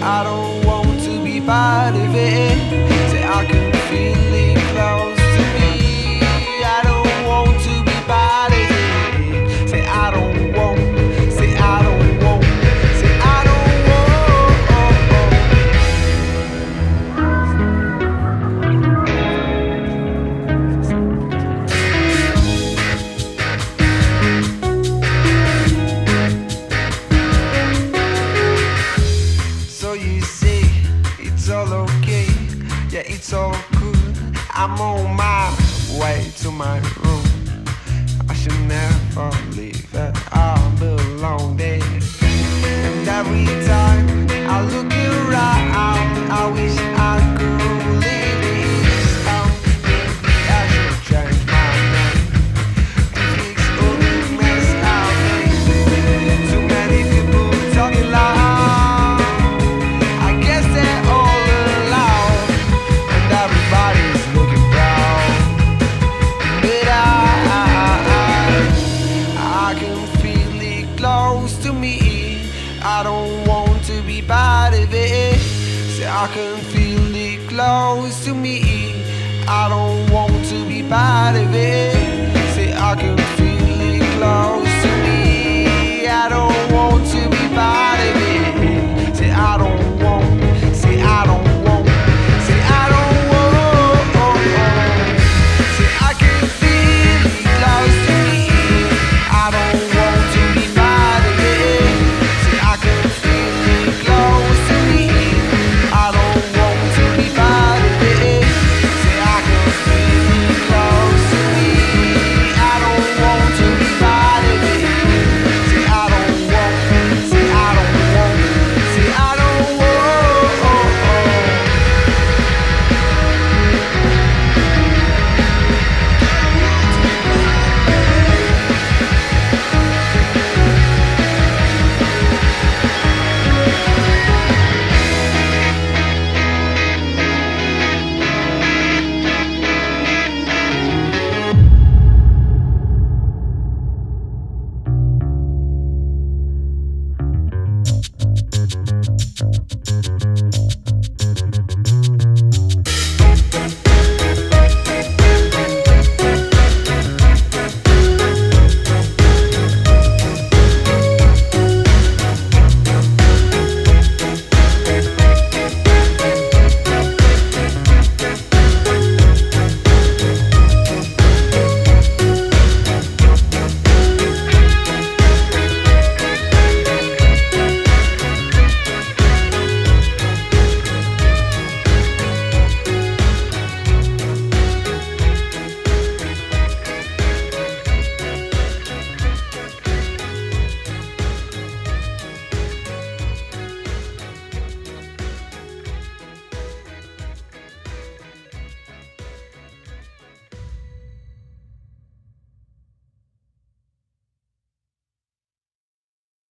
I don't want to be part of it. Say I can feel it close to me. I don't want to be part of it. Say I don't want. Say I don't want. Say I don't it's all good. I'm on my way to my room. I should never leave it. I belong there. And every time I look around, I wish I could leave this town. Maybe I should change my name to fix all the mess I made. Too many people talking loud. I guess they're all allowed. Everybody's looking proud, but I can feel it close to me. I don't want to be part of it. Say I can feel it close to me. I don't want to be part of it.